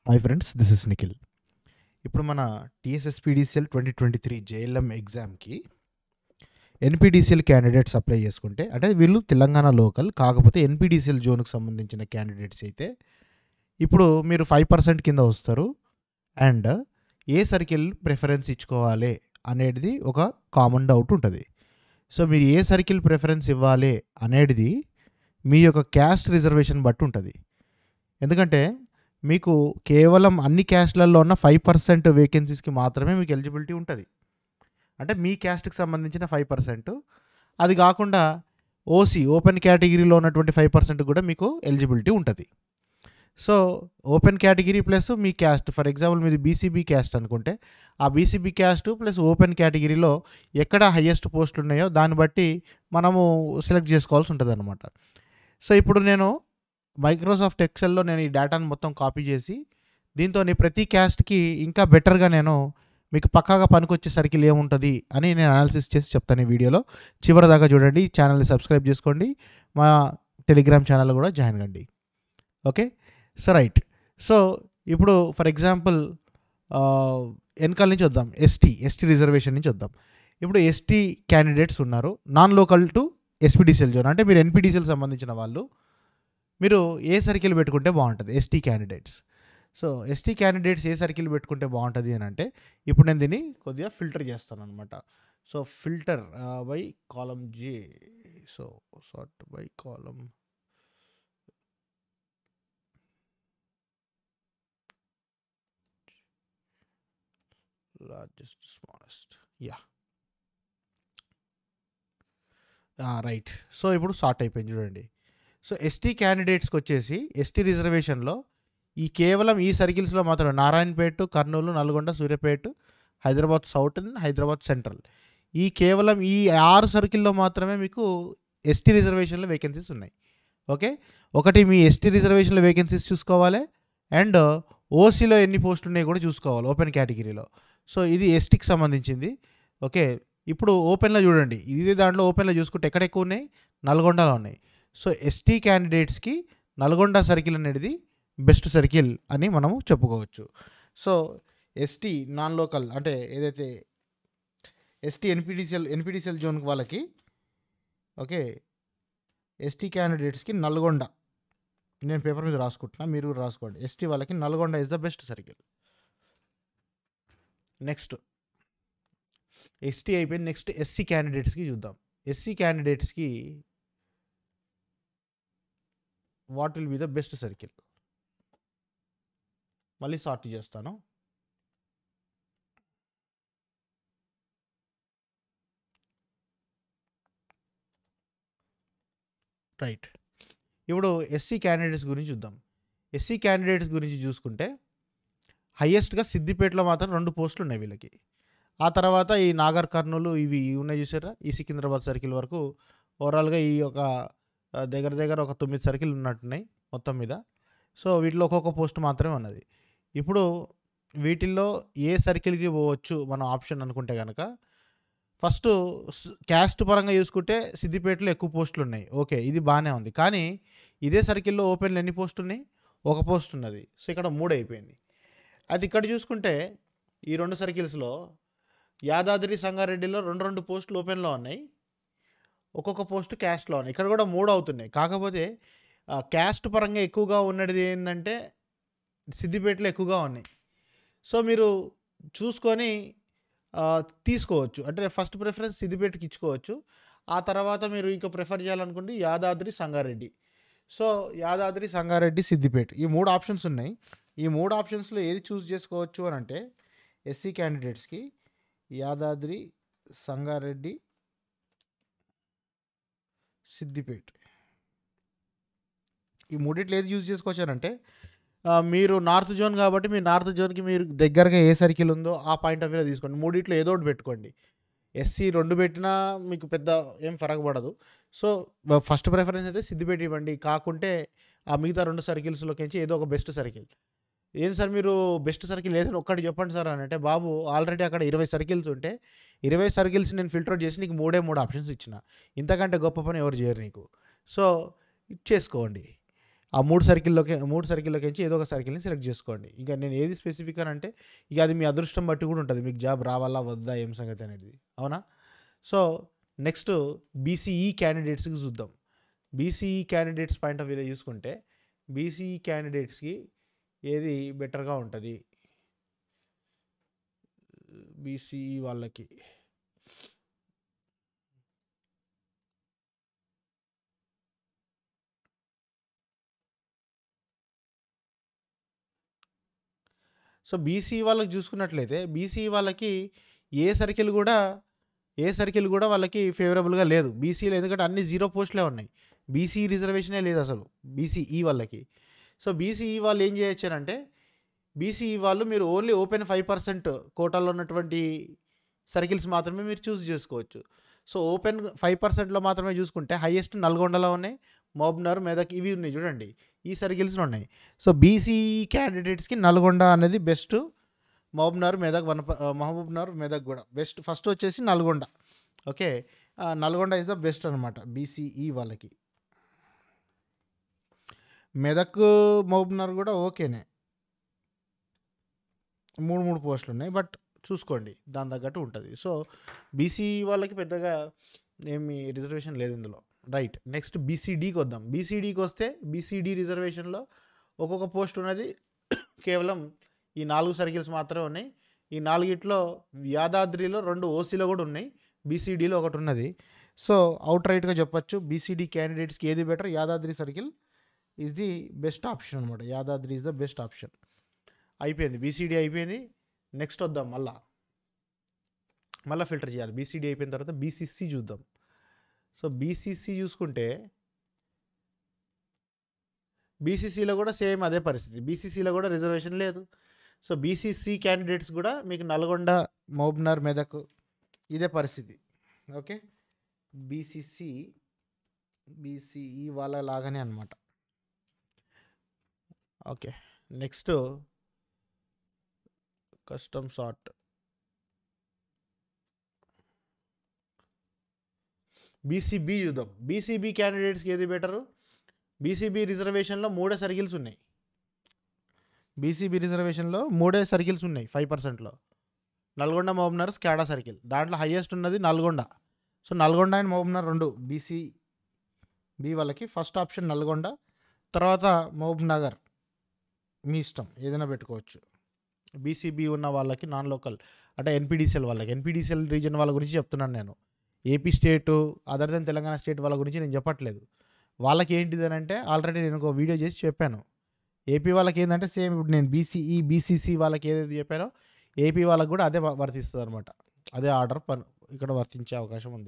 Hi friends, this is Nikhil. ఇప్పుడు మన TSSPDCL 2023 JLM ఎగ్జామ్కి ఎన్పీడీసీఎల్ క్యాండిడేట్స్ అప్లై చేసుకుంటే, అంటే వీళ్ళు తెలంగాణ లోకల్ కాకపోతే ఎన్పీడీసీఎల్ జోన్కి సంబంధించిన క్యాండిడేట్స్ అయితే ఇప్పుడు మీరు 5% కింద వస్తారు. అండ్ ఏ సర్కిల్ ప్రిఫరెన్స్ ఇచ్చుకోవాలి అనేది ఒక కామన్ డౌట్ ఉంటుంది. సో మీరు ఏ సర్కిల్ ప్రిఫరెన్స్ ఇవ్వాలి అనేది మీ యొక్క క్యాస్ట్ రిజర్వేషన్ బట్టి ఉంటుంది. ఎందుకంటే మీకు కేవలం అన్ని క్యాస్ట్లలో ఉన్న 5% వేకెన్సీస్కి మాత్రమే మీకు ఎలిజిబిలిటీ ఉంటుంది. అంటే మీ క్యాస్ట్కి సంబంధించిన 5%, అది కాకుండా ఓసీ ఓపెన్ కేటగిరీలో ఉన్నటువంటి 5% కూడా మీకు ఎలిజిబిలిటీ ఉంటుంది. సో ఓపెన్ కేటగిరీ ప్లస్ మీ క్యాస్ట్, ఫర్ ఎగ్జాంపుల్ మీది బీసీబీ క్యాస్ట్ అనుకుంటే ఆ బీసీబీ క్యాస్ట్ ప్లస్ ఓపెన్ కేటగిరీలో ఎక్కడ హయ్యెస్ట్ పోస్టులు ఉన్నాయో దాన్ని బట్టి మనము సెలెక్ట్ చేసుకోవాల్సి ఉంటుంది అనమాట. సో ఇప్పుడు నేను మైక్రోసాఫ్ట్ ఎక్సెల్లో నేను ఈ డేటాను మొత్తం కాపీ చేసి దీంతో ప్రతి క్యాస్ట్కి ఇంకా బెటర్గా నేను మీకు పక్కాగా పనికొచ్చే సర్కిల్ ఏముంటుంది అని నేను అనాలిసిస్ చేసి చెప్తాను ఈ వీడియోలో. చివరి దాకా చూడండి, ఛానల్ని సబ్స్క్రైబ్ చేసుకోండి, మా టెలిగ్రామ్ ఛానల్ కూడా జాయిన్ కండి. Okay, so right. సో ఇప్పుడు ఫర్ ఎగ్జాంపుల్ వెనకాల నుంచి వద్దాం, ఎస్టీ రిజర్వేషన్ నుంచి వద్దాం. ఇప్పుడు ఎస్టీ క్యాండిడేట్స్ ఉన్నారు, non local to SPDCL zone, అంటే మీరు ఎన్పీడీసీఎల్ సంబంధించిన వాళ్ళు. మీరు ఏ సర్కిల్ పెట్టుకుంటే బాగుంటుంది ST candidates? So ST candidates ఏ సర్కిల్ పెట్టుకుంటే బాగుంటుంది అని అంటే, ఇప్పుడు నేను దీన్ని కొద్దిగా ఫిల్టర్ చేస్తాను అనమాట. So filter by column J, so sort by column largest smallest, yeah right. So ఇప్పుడు సార్ట్ అయిపోయింది చూడండి. సో ఎస్టీ క్యాండిడేట్స్కి వచ్చేసి ఎస్టీ రిజర్వేషన్లో కేవలం ఈ సర్కిల్స్లో మాత్రమే Narayanpet, Kurnool, Nalgonda, Suryapet, Hyderabad south and Hyderabad central, కేవలం ఈ 6 సర్కిల్లో మాత్రమే మీకు ఎస్టీ రిజర్వేషన్లో వేకెన్సీస్ ఉన్నాయి. ఓకే, ఒకటి మీ ఎస్టీ రిజర్వేషన్లో వేకెన్సీస్ చూసుకోవాలి, అండ్ ఓసీలో ఎన్ని పోస్టులు ఉన్నాయి కూడా చూసుకోవాలి ఓపెన్ కేటగిరీలో. సో ఇది ఎస్టీకి సంబంధించింది. ఓకే, ఇప్పుడు ఓపెన్లో చూడండి, ఇది దాంట్లో ఓపెన్లో చూసుకుంటే ఎక్కడ ఎక్కువ ఉన్నాయి, నల్గొండలో ఉన్నాయి. సో ఎస్టీ క్యాండిడేట్స్కి నల్గొండ సర్కిల్ అనేది బెస్ట్ సర్కిల్ అని మనము చెప్పుకోవచ్చు. సో ఎస్టీ నాన్ లోకల్ అంటే ఏదైతే ఎస్టీ ఎన్పీడీసీఎల్ జోన్ వాళ్ళకి, ఓకే, ఎస్టీ క్యాండిడేట్స్కి నల్గొండ, నేను పేపర్ మీద రాసుకుంటున్నా, మీరు కూడా రాసుకోండి. ఎస్టీ వాళ్ళకి Nalgonda is the best circle. Next ST అయిపోయింది, నెక్స్ట్ ఎస్సీ క్యాండిడేట్స్కి చూద్దాం. ఎస్సీ క్యాండిడేట్స్కి what will be the best circle? మళ్ళీ సార్ట్ చేస్తాను. రైట్, ఇప్పుడు ఎస్సీ క్యాండిడేట్స్ గురించి చూద్దాం. ఎస్సీ క్యాండిడేట్స్ గురించి చూసుకుంటే హయ్యెస్ట్గా సిద్దిపేటలో మాత్రం 2 పోస్టులు ఉన్నాయి వీళ్ళకి. ఆ తర్వాత ఈ నాగర్ కర్నూలు ఇవి ఉన్నాయి చూసారా, ఈ సికింద్రాబాద్ సర్కిల్ వరకు ఓవరాల్గా ఈ ఒక దగ్గర ఒక 9 సర్కిల్ ఉన్నట్టున్నాయి మొత్తం మీద. సో వీటిలో ఒక్కొక్క పోస్ట్ మాత్రమే ఉన్నది. ఇప్పుడు వీటిల్లో ఏ సర్కిల్కి పోవచ్చు మనం ఆప్షన్ అనుకుంటే కనుక, ఫస్ట్ క్యాస్ట్ పరంగా చూసుకుంటే సిద్దిపేటలో ఎక్కువ పోస్టులు ఉన్నాయి. ఓకే, ఇది బాగానే ఉంది, కానీ ఇదే సర్కిల్లో ఓపెన్లో ఎన్ని పోస్టులు ఉన్నాయి? 1 పోస్ట్ ఉన్నది. సో ఇక్కడ 3 అయిపోయింది. అది ఇక్కడ చూసుకుంటే ఈ 2 సర్కిల్స్లో యాదాద్రి సంగారెడ్డిలో 2 పోస్టులు ఓపెన్లో ఉన్నాయి, ఒక్కొక్క పోస్ట్ క్యాస్ట్లో ఉన్నాయి. ఇక్కడ కూడా 3 అవుతున్నాయి. కాకపోతే క్యాస్ట్ పరంగా ఎక్కువగా ఉన్నది ఏంటంటే సిద్దిపేటలో ఎక్కువగా ఉన్నాయి. సో మీరు చూసుకొని తీసుకోవచ్చు, అంటే ఫస్ట్ ప్రిఫరెన్స్ సిద్దిపేటకి ఇచ్చుకోవచ్చు. ఆ తర్వాత మీరు ఇంకా ప్రిఫర్ చేయాలనుకుంటే యాదాద్రి సంగారెడ్డి. సో యాదాద్రి సంగారెడ్డి సిద్దిపేట, ఈ 3 ఆప్షన్స్ ఉన్నాయి. ఈ 3 ఆప్షన్స్లో ఏది చూస్ చేసుకోవచ్చు అని అంటే ఎస్సీ క్యాండిడేట్స్కి యాదాద్రి సంగారెడ్డి సిద్దిపేట, ఈ 3 ఏది యూజ్ చేసుకోవచ్చానంటే, మీరు నార్త్ జోన్ కాబట్టి మీ నార్త్ జోన్కి మీరు దగ్గరగా ఏ సర్కిల్ ఉందో ఆ పాయింట్ ఆఫ్ వ్యూలో తీసుకోండి. 3 ఏదో ఒకటి పెట్టుకోండి. ఎస్సీ 2 పెట్టినా మీకు పెద్ద ఏం ఫరక్ పడదు. సో ఫస్ట్ ప్రిఫరెన్స్ అయితే సిద్దిపేట ఇవ్వండి, కాకుంటే ఆ మిగతా 2 సర్కిల్స్లోకి ఏదో ఒక బెస్ట్ సర్కిల్. ఏంటి సార్ మీరు బెస్ట్ సర్కిల్ ఏదైనా ఒక్కటి చెప్పండి సార్ అని అంటే, బాబు ఆల్రెడీ అక్కడ 20 సర్కిల్స్ ఉంటే 20 సర్కిల్స్ నేను ఫిల్టర్ చేసి నీకు 3 ఆప్షన్స్ ఇచ్చిన, ఇంతకంటే గొప్ప పని ఎవరు చేయరు నీకు. సో చేసుకోండి. ఆ మూడు సర్కిల్లోకి నుంచి ఏదో ఒక సర్కిల్ని సెలెక్ట్ చేసుకోండి. ఇంకా నేను ఏది స్పెసిఫిక్ అని అంటే ఇక అది మీ అదృష్టం బట్టి కూడా ఉంటుంది, మీకు జాబ్ రావాలా వద్దా ఏం సంగతి అనేది. అవునా? సో నెక్స్ట్ బీసీఈ క్యాండిడేట్స్కి చూద్దాం. బీసీఈ క్యాండిడేట్స్ పాయింట్ ఆఫ్ వ్యూలో చూసుకుంటే బీసీఈ క్యాండిడేట్స్కి ఏది బెటర్గా ఉంటుంది? బీసీఈ వాళ్ళకి సో బీసీ వాళ్ళకి చూసుకున్నట్లయితే బీసీ వాళ్ళకి ఏ సర్కిల్ కూడా వాళ్ళకి ఫేవరబుల్గా లేదు బీసీలో, ఎందుకంటే అన్ని 0 పోస్టులే ఉన్నాయి. బీసీ రిజర్వేషనే లేదు అసలు బీసీఈ వాళ్ళకి. సో బీసీఈ వాళ్ళు ఏం చేయొచ్చారంటే బీసీఈ వాళ్ళు మీరు ఓన్లీ ఓపెన్ 5% కోటాలో ఉన్నటువంటి సర్కిల్స్ మాత్రమే మీరు చూస్ చేసుకోవచ్చు. సో ఓపెన్ 5%లో మాత్రమే చూసుకుంటే హైయెస్ట్ నల్గొండలో ఉన్నాయి, మహబూబ్నగర్, మెదక్ ఇవి ఉన్నాయి చూడండి, ఈ సర్కిల్స్లో ఉన్నాయి. సో బీసీఈ క్యాండిడేట్స్కి నల్గొండ అనేది బెస్ట్, మహబూబ్నగర్, మెదక్ కూడా బెస్ట్. ఫస్ట్ వచ్చేసి Nalgonda. Okay, Nalgonda is the best అనమాట బీసీఈ వాళ్ళకి. మెదక్, మహబూబ్నగర్ కూడా ఓకేనే, 3 పోస్టులు ఉన్నాయి, బట్ చూసుకోండి దాని తగ్గట్టు ఉంటుంది. సో బీసీ వాళ్ళకి పెద్దగా ఏమి రిజర్వేషన్ లేదు ఇందులో. రైట్, నెక్స్ట్ బీసీడీకి వద్దాం. బీసీడీకి వస్తే బీసీడీ రిజర్వేషన్లో ఒక్కొక్క పోస్ట్ ఉన్నది కేవలం ఈ 4 సర్కిల్స్ మాత్రమే ఉన్నాయి. ఈ 4గిట్లో యాదాద్రిలో 2 ఓసీలో కూడా ఉన్నాయి, బీసీడీలో ఒకటి ఉన్నది. సో అవుట్ రైట్గా చెప్పచ్చు బీసీడీ క్యాండిడేట్స్కి ఏది better, Yadadri circle is the best option అనమాట. Yadadri is the best option. అయిపోయింది, బీసీడీ అయిపోయింది. నెక్స్ట్ వద్దాం, మళ్ళీ ఫిల్టర్ చేయాలి. బీసీడీ అయిపోయిన తర్వాత బీసీసీ చూద్దాం. సో బీసీసీ చూసుకుంటే బీసీసీలో కూడా సేమ్ అదే పరిస్థితి, బీసీసీలో కూడా రిజర్వేషన్ లేదు. సో బీసీసీ క్యాండిడేట్స్ కూడా మీకు నల్గొండ, మహబూబ్నగర్, మెదక్ ఇదే పరిస్థితి. ఓకే, బీసీఈ వాళ్ళ లాగానే అనమాట. Okay, next custom sort. BCB చూద్దాం. బీసీబీ క్యాండిడేట్స్కి ఏది బెటరు? బీసీబీ రిజర్వేషన్లో 3 సర్కిల్స్ ఉన్నాయి. బీసీబీ రిజర్వేషన్లో 3 సర్కిల్స్ ఉన్నాయి 5%లో. Nalgonda, Mahabubnagar, SCADA circle. దాంట్లో హైయెస్ట్ ఉన్నది Nalgonda. So Nalgonda and Mahabubnagar 2 BCB వాళ్ళకి. ఫస్ట్ ఆప్షన్ నల్గొండ, తర్వాత మహబూబ్నగర్, మీ ఇష్టం ఏదైనా పెట్టుకోవచ్చు. బీసీబీ ఉన్న వాళ్ళకి నాన్ లోకల్ అంటే ఎన్పీడీసీఎల్ వాళ్ళకి, ఎన్పీడీసీఎల్ రీజన్ వాళ్ళ గురించి చెప్తున్నాను నేను. AP state other than Telangana state వాళ్ళ గురించి నేను చెప్పట్లేదు. వాళ్ళకి ఏంటిది అని అంటే ఆల్రెడీ నేను ఒక వీడియో చేసి చెప్పాను. ఏపీ వాళ్ళకి ఏంటంటే సేమ్ ఇప్పుడు నేను బీసీఈ, బీసీసీ వాళ్ళకి ఏదైతే చెప్పానో ఏపీ వాళ్ళకి కూడా అదే వర్తిస్తుంది అనమాట. అదే ఆర్డర్ ఇక్కడ వర్తించే అవకాశం ఉంది.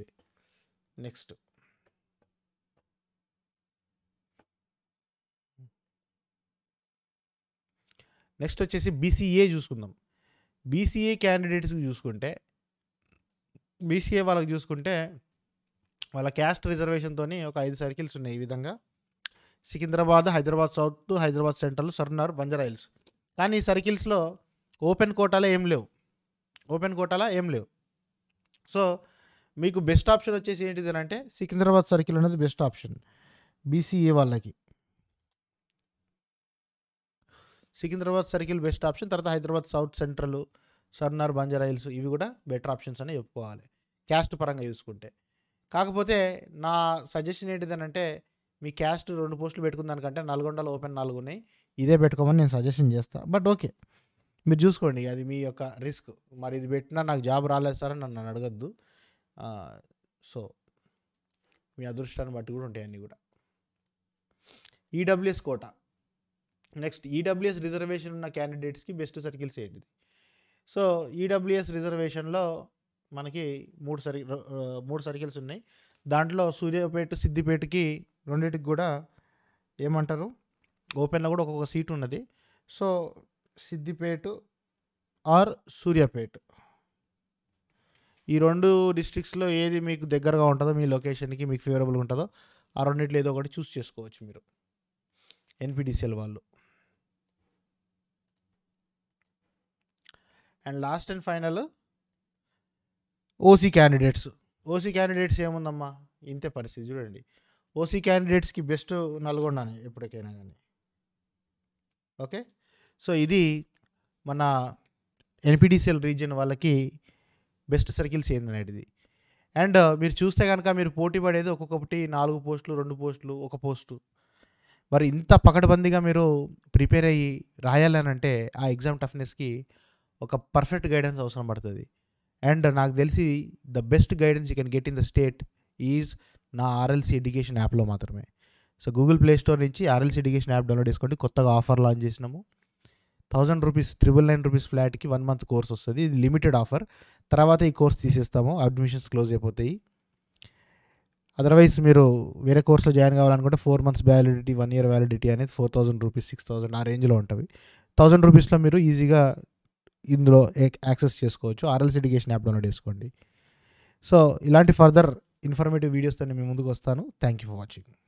నెక్స్ట్ వచ్చేసి బీసీఏ చూసుకుందాం. బీసీఏ క్యాండిడేట్స్కి చూసుకుంటే బీసీఏ వాళ్ళకి చూసుకుంటే వాళ్ళ క్యాస్ట్ రిజర్వేషన్తో ఒక 5 సర్కిల్స్ ఉన్నాయి ఈ విధంగా. సికింద్రాబాద్, హైదరాబాద్ సౌత్, హైదరాబాద్ సెంట్రల్, సర్నార్, బంజారా హిల్స్. కానీ ఈ సర్కిల్స్లో ఓపెన్ కోటాలో ఏం లేవు. సో మీకు బెస్ట్ ఆప్షన్ వచ్చేసి ఏంటిది అంటే సికింద్రాబాద్ సర్కిల్ అనేది బెస్ట్ ఆప్షన్ బీసీఏ వాళ్ళకి. Secunderabad circle best option. తర్వాత హైదరాబాద్ సౌత్, సెంట్రల్, సర్నార్, బంజారా హిల్స్ ఇవి కూడా బెటర్ ఆప్షన్స్ అని చెప్పుకోవాలి క్యాస్ట్ పరంగా చూసుకుంటే. కాకపోతే నా సజెషన్ ఏంటిదనంటే మీ క్యాస్ట్ 2 పోస్టులు పెట్టుకున్న దానికంటే నల్గొండలో ఓపెన్ 4 ఉన్నాయి, ఇదే పెట్టుకోమని నేను సజెషన్ చేస్తాను. బట్ ఓకే, మీరు చూసుకోండి, అది మీ యొక్క రిస్క్. మరి ఇది పెట్టినా నాకు జాబ్ రాలేదు సార్ అని నన్ను అడగద్దు. సో మీ అదృష్టాన్ని బట్టి కూడా ఉంటాయి అన్నీ కూడా. EWS quota. Next EWS reservation ఉన్న క్యాండిడేట్స్కి బెస్ట్ సర్కిల్స్ ఏంటిది? సో ఈడబ్ల్యూఎస్ రిజర్వేషన్లో మనకి 3 సర్కిల్స్ ఉన్నాయి. దాంట్లో సూర్యాపేట, సిద్దిపేటకి రెండింటికి కూడా ఏమంటారు ఓపెన్లో కూడా ఒక్కొక్క సీట్ ఉన్నది. సో సిద్దిపేట ఆర్ సూర్యాపేట ఈ 2 డిస్ట్రిక్ట్స్లో ఏది మీకు దగ్గరగా ఉంటుందో, మీ లొకేషన్కి మీకు ఫేవరబుల్గా ఉంటుందో ఆ రెండింటిలో ఏదో ఒకటి చూస్ చేసుకోవచ్చు మీరు ఎన్పీడీసీఎల్ వాళ్ళు. And last and final OC candidates ఏముందమ్మా ఇంతే పరిస్థితి చూడండి. ఓసీ క్యాండిడేట్స్కి బెస్ట్ నల్గొండనే ఎప్పటికైనా కానీ. ఓకే. సో ఇది మన ఎన్పిటిసిఎల్ రీజియన్ వాళ్ళకి బెస్ట్ సర్కిల్స్ ఏందనేది. అండ్ మీరు చూస్తే కనుక మీరు పోటీ పడేది ఒక్కొక్కటి 4 పోస్టులు, 2 పోస్టులు, 1 పోస్టు. మరి ఇంత పకడ్బందీగా మీరు ప్రిపేర్ అయ్యి రాయాలనంటే ఆ ఎగ్జామ్ టఫ్నెస్కి ఒక పర్ఫెక్ట్ గైడెన్స్ అవసరం పడుతుంది. అండ్ నాకు తెలిసి the best guidance you can get in the state is నా ఆర్ఎల్సీ ఎడ్యుకేషన్ యాప్లో మాత్రమే. సో గూగుల్ ప్లే స్టోర్ నుంచి ఆర్ఎల్సీ ఎడ్యుకేషన్ యాప్ డౌన్లోడ్ చేసుకోండి. కొత్తగా ఆఫర్ లాంచ్ చేసినాము. 1000 రూపీస్ 999 రూపీస్ ఫ్లాట్కి 1 మంత్ కోర్స్ వస్తుంది. ఇది లిమిటెడ్ ఆఫర్. తర్వాత ఈ కోర్స్ తీసేస్తాము, అడ్మిషన్స్ క్లోజ్ అయిపోతాయి. అదర్వైజ్ మీరు వేరే కోర్సులో జాయిన్ కావాలనుకుంటే 4 మంత్స్ వ్యాలిడిటీ, 1 ఇయర్ వ్యాలిడిటీ అనేది 4000 రూపీస్, 6000 ఆ రేంజ్లో ఉంటుంది. 1000 రూపీస్లో మీరు ఈజీగా ఇందులో యాక్సెస్ చేసుకోవచ్చు. ఆర్ఎల్సీ ఎడ్యుకేషన్ యాప్ డౌన్లోడ్ చేసుకోండి. సో ఇలాంటి ఫర్దర్ ఇన్ఫర్మేటివ్ వీడియోస్తో నేను మీ ముందుకు వస్తాను. Thank you for watching.